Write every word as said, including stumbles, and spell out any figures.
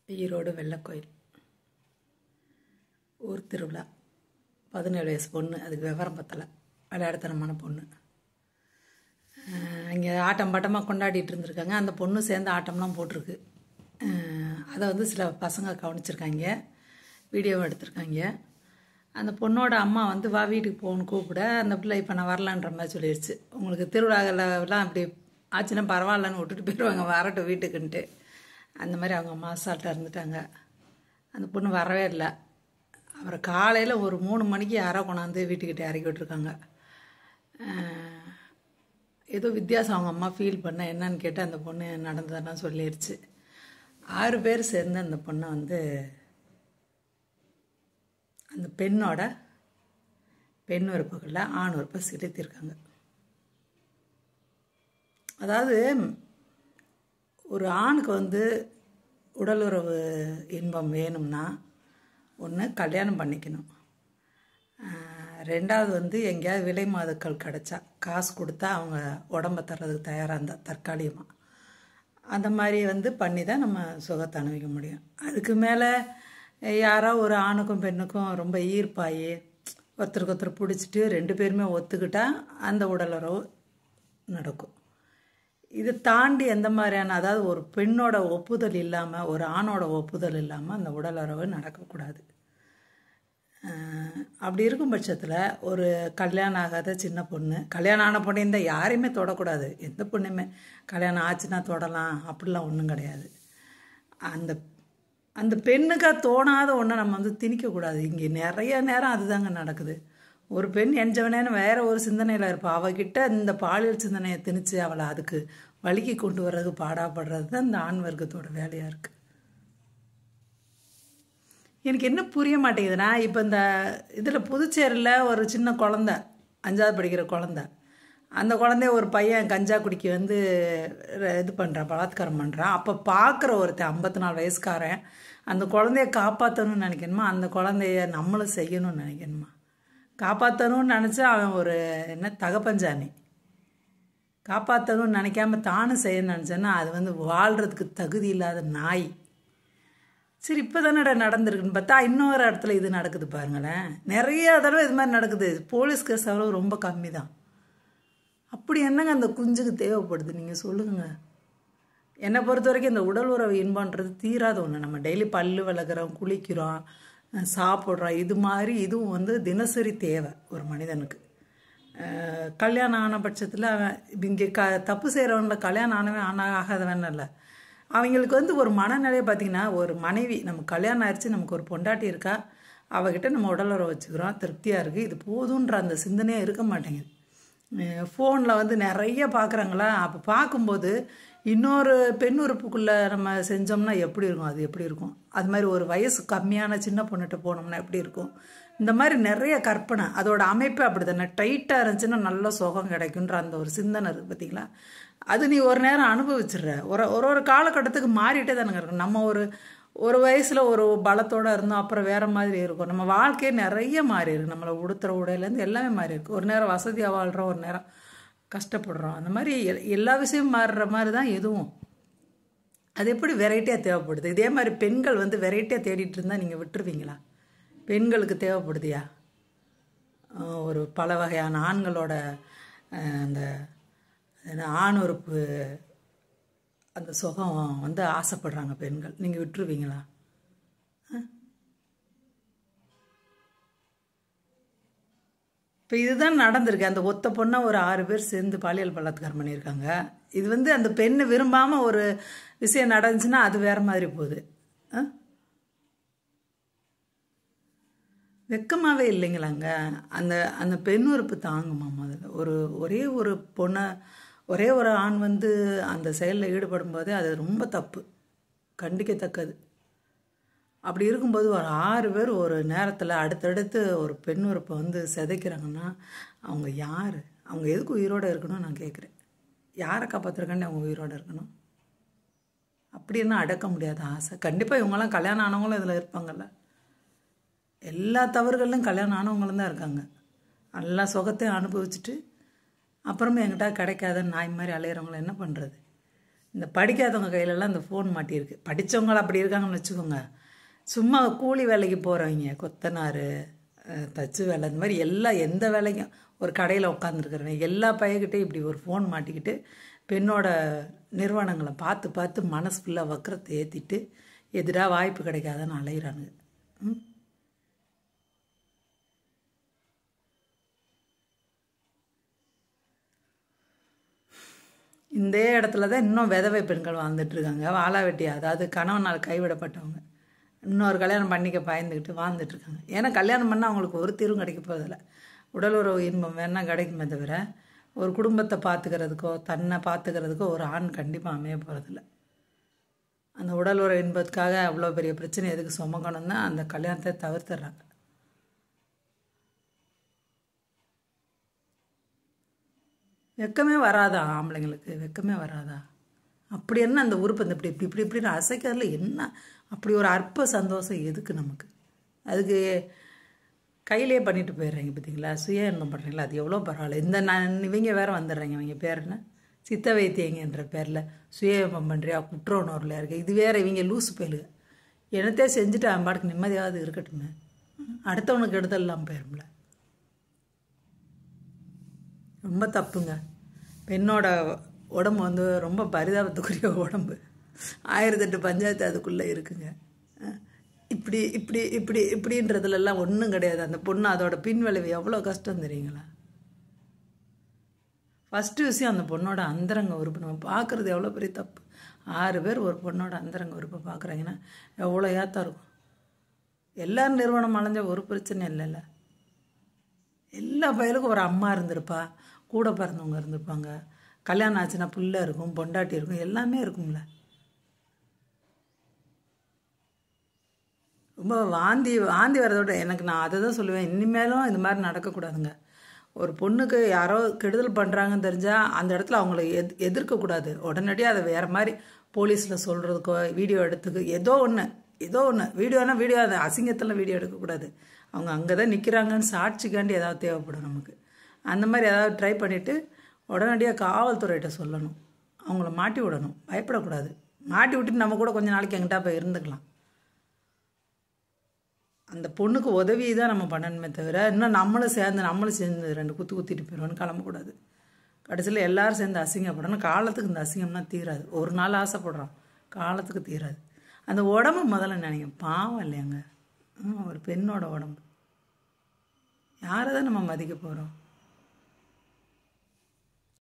ஈரோடு வெள்ளக்கோயில் ஊர் திருவிழா. பதினேழு வயசு பொண்ணு, அதுக்கு விவரம் பத்தலை, விளையாடுத்தனமான பொண்ணு. இங்கே ஆட்டம் பாட்டமாக கொண்டாடிட்டு இருந்திருக்காங்க. அந்த பொண்ணு சேர்ந்து ஆட்டம்லாம் போட்டிருக்கு. அதை வந்து சில பசங்க கவனிச்சிருக்காங்க, வீடியோவும் எடுத்திருக்காங்க. அந்த பொண்ணோட அம்மா வந்து வா வீட்டுக்கு போகணுன்னு கூப்பிட, அந்த பிள்ளை இப்போ நான் வரலான்ற மாதிரி சொல்லிடுச்சு. உங்களுக்கு திருவிழாக்கெல்லாம் அப்படி ஆச்சுன்னா பரவாயில்லன்னு விட்டுட்டு போயிடுவாங்க, வரட்டும் வீட்டுக்குன்ட்டு. அந்த மாதிரி அவங்க அம்மா அசால்ட்டாக இருந்துட்டாங்க. அந்த பொண்ணு வரவே இல்லை. அப்புறம் காலையில் ஒரு மூணு மணிக்கு யாரோ கொண்டாந்து வீட்டுக்கிட்ட இறக்கி விட்டுருக்காங்க. ஏதோ வித்தியாசம் அவங்க அம்மா ஃபீல் பண்ண என்னன்னு கேட்டு அந்த பொண்ணு நடந்ததெல்லாம் சொல்லிடுச்சு. ஆறு பேர் சேர்ந்து அந்த பொண்ணை வந்து அந்த பெண்ணோட பெண் உறுப்புகளில் ஆண் உறுப்பை செலுத்தியிருக்காங்க. அதாவது ஒரு ஆணுக்கு வந்து உடல் உறவு இன்பம் வேணும்னா ஒன்று கல்யாணம் பண்ணிக்கணும், ரெண்டாவது வந்து எங்கேயாவது விலை மாதுக்கள் கிடச்சா காசு கொடுத்தா அவங்க உடம்பை தர்றதுக்கு தயாராக இருந்தால் தற்காலிகமாக அந்த மாதிரி வந்து பண்ணி தான் நம்ம சுகத்தை அனுபவிக்க முடியும். அதுக்கு மேலே யாரோ ஒரு ஆணுக்கும் பெண்ணுக்கும் ரொம்ப ஈர்ப்பாகி ஒருத்தருக்கு ஒருத்தர் பிடிச்சிட்டு ரெண்டு பேருமே ஒத்துக்கிட்டால் அந்த உடல் உறவு நடக்கும். இதை தாண்டி எந்த மாதிரியான, அதாவது ஒரு பெண்ணோட ஒப்புதல் இல்லாமல் ஒரு ஆணோட ஒப்புதல் இல்லாமல் அந்த உடல் உறவு நடக்கக்கூடாது. அப்படி இருக்கும் பட்சத்தில் ஒரு கல்யாணம் ஆகாத சின்ன பொண்ணு, கல்யாணம் ஆன பொண்ணு இந்த யாரையுமே தொடக்கூடாது. எந்த பொண்ணுமே கல்யாணம் ஆச்சுன்னா தொடலாம் அப்படிலாம் ஒன்றும் கிடையாது. அந்த அந்த பெண்ணுக்காக தோணாத ஒன்றை நம்ம வந்து திணிக்கக்கூடாது. இங்கே நிறைய நேரம் அதுதாங்க நடக்குது. ஒரு பெண் எஞ்சவனேன்னு வேற ஒரு சிந்தனையில் இருப்பாள், அவகிட்ட இந்த பாலியல் சிந்தனையை திணிச்சு அவளை அதுக்கு வலிக்கு கொண்டு வர்றது பாடாப்படுறது தான் இந்த ஆண் வர்க்கத்தோட வேலையாக இருக்குது. எனக்கு என்ன புரிய மாட்டேங்குதுன்னா, இப்போ இந்த இதில் புதுச்சேரியில் ஒரு சின்ன குழந்த, அஞ்சாவது படிக்கிற குழந்த, அந்த குழந்தைய ஒரு பையன் கஞ்சா குடிக்க வந்து இது பண்ணுறான், பலாத்காரம் பண்ணுறான். அப்போ பார்க்குற ஒருத்தன் ஐம்பத்தி நாலு வயசுக்காரன் அந்த குழந்தைய காப்பாற்றணும்னு நினைக்கணுமா, அந்த குழந்தைய நம்மளும் செய்யணும்னு நினைக்கணுமா? காப்பாற்றணும்னு நினச்சா அவன் ஒரு என்ன தகப்பஞ்சானி, காப்பாற்றணும்னு நினைக்காம தானும் செய்யணும்னு நினச்சேன்னா அது வந்து வாழ்கிறதுக்கு தகுதி இல்லாத நாய். சரி, இப்போ தானடா நடந்திருக்குன்னு பார்த்தா இன்னொரு இடத்துல இது நடக்குது பாருங்களேன். நிறைய தடவை இது மாதிரி நடக்குது. போலீஸ் கேஸ் அவ்வளோ ரொம்ப கம்மி தான். அப்படி என்னங்க அந்த குஞ்சுக்கு தேவைப்படுது நீங்கள் சொல்லுங்க. என்னை பொறுத்த வரைக்கும் இந்த உடல் உறவு இன்பன்றது தீராத ஒன்று. நம்ம டெய்லி பல்லு விளக்குறோம், குளிக்கிறோம், சாப்பிட்றோம், இது மாதிரி இதுவும் வந்து தினசரி தேவை ஒரு மனிதனுக்கு. கல்யாணம் ஆன பட்சத்தில் அவன் இங்கே க தப்பு செய்கிறவனில் கல்யாணம் ஆனவன் ஆன ஆகாதவன் இல்லை. அவங்களுக்கு வந்து ஒரு மனநிலையை பார்த்திங்கன்னா, ஒரு மனைவி நமக்கு கல்யாணம் ஆயிடுச்சு, நமக்கு ஒரு பொண்டாட்டி இருக்கா, அவகிட்ட நம்ம உடல் உறவு வச்சுக்கிறோம், திருப்தியாக இருக்குது, இது போதுன்ற அந்த சிந்தனையே இருக்க மாட்டேங்குது. ஃபோனில் வந்து நிறைய பார்க்குறாங்களா, அப்போ பார்க்கும்போது இன்னொரு பெண் உறுப்புக்குள்ளே நம்ம செஞ்சோம்னா எப்படி இருக்கும், அது எப்படி இருக்கும், அது மாதிரி ஒரு வயசு கம்மியான சின்ன பொண்ணுகிட்ட போனோம்னா எப்படி இருக்கும், இந்த மாதிரி நிறைய கற்பனை. அதோட அமைப்பு அப்படி தானே, டைட்டாக இருந்துச்சுன்னா நல்ல சுகம் கிடைக்குன்ற அந்த ஒரு சிந்தனை இருக்குது பார்த்தீங்களா. அது நீ ஒரு நேரம் அனுபவிச்சிடுற, ஒரு ஒரு ஒரு காலகட்டத்துக்கு மாறிட்டே தானேங்க இருக்கும். நம்ம ஒரு ஒரு வயசில் ஒரு பலத்தோடு இருந்தோம், அப்புறம் வேறு மாதிரி இருக்கும். நம்ம வாழ்க்கையே நிறைய மாறி இருக்கு, நம்மளை உடுத்துற உடையிலேருந்து எல்லாமே மாறி இருக்குது. ஒரு நேரம் வசதியாக வாழ்கிறோம், ஒரு நேரம் கஷ்டப்படுறோம். அந்த மாதிரி எல்லா விஷயமும் மாறுற மாதிரி தான் எதுவும். அது எப்படி வெரைட்டியாக தேவைப்படுது. இதே மாதிரி பெண்கள் வந்து வெரைட்டியாக தேடிட்டு இருந்தால் நீங்கள் விட்டுருவீங்களா? பெண்களுக்கு தேவைப்படுதியா ஒரு பல வகையான ஆண்களோட அந்த ஆண் உறுப்பு அந்த சுகம் வந்து ஆசைப்படுறாங்க பெண்கள், நீங்கள் விட்டுருவீங்களா? இப்போ இதுதான் நடந்திருக்கு. அந்த ஒத்த பொண்ணை ஒரு ஆறு பேர் சேர்ந்து பாலியல் பலாத்காரம் பண்ணியிருக்காங்க. இது வந்து அந்த பெண்ணு விரும்பாமல் ஒரு விஷயம் நடந்துச்சுன்னா அது வேற மாதிரி போகுது. வெக்கமாகவே இல்லைங்களாங்க. அந்த அந்த பெண் உறுப்பு தாங்குமா முதல்ல? ஒரு ஒரே ஒரு பொண்ணை ஒரே ஒரு ஆண் வந்து அந்த செயலில் ஈடுபடும் போதே அது ரொம்ப தப்பு, கண்டிக்கத்தக்கது. அப்படி இருக்கும்போது ஒரு ஆறு பேர் ஒரு நேரத்தில் அடுத்தடுத்து ஒரு பெண் உறுப்பை வந்து சிதைக்கிறாங்கன்னா அவங்க யார்? அவங்க எதுக்கு உயிரோடு இருக்கணும்னு நான் கேட்குறேன். யாரை காப்பாற்றுறக்காண்டி அவங்க உயிரோடு இருக்கணும்? அப்படின்னா அடக்க முடியாத ஆசை. கண்டிப்பாக இவங்கெல்லாம் கல்யாணம் ஆனவங்களும் இதில் இருப்பாங்கல்ல. எல்லா தவறுகளிலும் கல்யாணம் ஆனவங்களும் தான் இருக்காங்க. எல்லா சுகத்தையும் அனுபவிச்சுட்டு அப்புறமே என்கிட்ட கிடைக்காத நாய் மாதிரி அலையிறவங்கள என்ன பண்ணுறது? இந்த படிக்காதவங்க கையிலலாம் இந்த ஃபோன் மாட்டியிருக்கு. படித்தவங்க அப்படி இருக்காங்கன்னு வச்சுக்கோங்க. சும்மா கூலி வேலைக்கு போகிறவங்க, கொத்தனார், தச்சு வேலை, இந்த மாதிரி எல்லா எந்த வேலைக்கும் ஒரு கடையில் உட்காந்துருக்குறவங்க எல்லா பையன்கிட்டையும் இப்படி ஒரு ஃபோன் மாட்டிக்கிட்டு பெண்ணோட நிறுவனங்களை பார்த்து பார்த்து மனசு ஃபுல்லாக வக்கரத்தை ஏற்றிட்டு எதிராக வாய்ப்பு கிடைக்காதன்னு அலையிறானுங்க. ம் இந்த இடத்துல தான் இன்னும் விதவை பெண்கள் வாழ்ந்துட்டுருக்காங்க. வாழா வெட்டி, அதாவது கணவனால் கைவிடப்பட்டவங்க இன்னொரு கல்யாணம் பண்ணிக்க பயந்துக்கிட்டு வாழ்ந்துட்டுருக்காங்க. ஏன்னா கல்யாணம் பண்ணால் அவங்களுக்கு ஒரு தீர்வும் கிடைக்க போகிறதில்ல. உடல் உறவு இன்பம் வேணால் கிடைக்குமே தவிர ஒரு குடும்பத்தை பார்த்துக்கிறதுக்கோ தன்னை பார்த்துக்கிறதுக்கோ ஒரு ஆண் கண்டிப்பாக அமைய போகிறதில்ல. அந்த உடல் உறவு இன்பத்துக்காக அவ்வளோ பெரிய பிரச்சனை எதுக்கு சுமக்கணும்னா அந்த கல்யாணத்தை தவிர்த்துடுறாங்க. வெக்கமே வராதா ஆம்பளைங்களுக்கு? வெக்கமே வராதா? அப்படி என்ன அந்த உறுப்பு இந்த இப்படி இப்படி இப்படி இப்படின்னு அசைக்கிறதுல என்ன அப்படி ஒரு அற்ப சந்தோஷம் எதுக்கு நமக்கு? அதுக்கு கையிலே பண்ணிட்டு போயிடுறீங்க பார்த்தீங்களா? சுய இன்பம் பண்ணுறீங்களா? அது எவ்வளோ பரவாயில்ல. இந்த நான் இவங்க வேறு வந்துடுறீங்க. இவங்க பேர் என்ன, சித்த வைத்தியங்கன்ற பேரில் சுய இன்பம் பண்ணுறியா, குற்ற உணர்வில் இருக்குது. இது வேறு இவங்க லூசு போயிலுங்க. என்னத்தையே செஞ்சுட்டு அவன் பாட்டுக்கு நிம்மதியாவது இருக்கட்டுமே. அடுத்தவனுக்கு எடுத்துடலாம் போயிரும்ல. ரொம்ப தப்புங்க. பெண்ணோட உடம்பு வந்து ரொம்ப பரிதாபத்துக்குரிய உடம்பு. ஆயிரத்தெட்டு பஞ்சாயத்து அதுக்குள்ளே இருக்குங்க. இப்படி இப்படி இப்படி இப்படின்றதுலலாம் ஒன்றும் கிடையாது. அந்த பொண்ணு அதோட பின் விளைவு எவ்வளோ கஷ்டம் தெரியுங்களா? ஃபஸ்ட்டு விஷயம் அந்த பொண்ணோட அந்தரங்க உறுப்பு நம்ம பார்க்குறது எவ்வளோ பெரிய தப்பு. ஆறு பேர் ஒரு பொண்ணோட அந்தரங்க உறுப்பை பார்க்குறாங்கன்னா எவ்வளோ ஏத்தம் இருக்கும். எல்லாரும் நிறுவனம் அலைஞ்ச ஒரு பிரச்சனை இல்லைல்ல. எல்லா பையலுக்கும் ஒரு அம்மா இருந்திருப்பா, கூட பிறந்தவங்க இருந்திருப்பாங்க, கல்யாணம் ஆச்சுன்னா புள்ள இருக்கும், பொண்டாட்டி இருக்கும், எல்லாமே இருக்கும்ல. ரொம்ப வாந்தி வாந்தி வரதோட எனக்கு நான் அதை தான் சொல்லுவேன், இனிமேலும் இந்த மாதிரி நடக்கக்கூடாதுங்க. ஒரு பொண்ணுக்கு யாரோ கெடுதல் பண்ணுறாங்கன்னு தெரிஞ்சால் அந்த இடத்துல அவங்கள எத் எதிர்க்கக்கூடாது. உடனடியாக அதை வேறு மாதிரி போலீஸில் சொல்கிறதுக்கோ வீடியோ எடுத்துக்கு ஏதோ ஒன்று ஏதோ ஒன்று வீடியோனா வீடியோ அதை அசிங்கத்தில் வீடியோ எடுக்கக்கூடாது. அவங்க அங்கே தான் நிற்கிறாங்கன்னு சாட்சிக்காண்டி ஏதாவது தேவைப்படும் நமக்கு. அந்த மாதிரி ஏதாவது ட்ரை பண்ணிவிட்டு உடனடியாக காவல்துறையிட்ட சொல்லணும். அவங்கள மாட்டி விடணும், பயப்படக்கூடாது. மாட்டி விட்டுட்டு நம்ம கூட கொஞ்சம் நாளைக்கு எங்கிட்ட போய் இருந்துக்கலாம். அந்த பொண்ணுக்கு உதவி தான் நம்ம பண்ணணுமே தவிர இன்னும் நம்மளும் சேர்ந்து நம்மளும் சேர்ந்து ரெண்டு குத்து குத்திட்டு போயிடுவோன்னு கிளம்பக்கூடாது. கடைசியில் எல்லோரும் சேர்ந்து அசிங்கப்படணும். காலத்துக்கு இந்த அசிங்கம்னா தீராது. ஒரு நாள் ஆசைப்படுறோம், காலத்துக்கு தீராது. அந்த உடம்பு முதல்ல நினைங்க, பாவம் இல்லையாங்க? ஒரு பெண்ணோட உடம்பு யாரை தான் நம்ம மதிக்க போகிறோம்?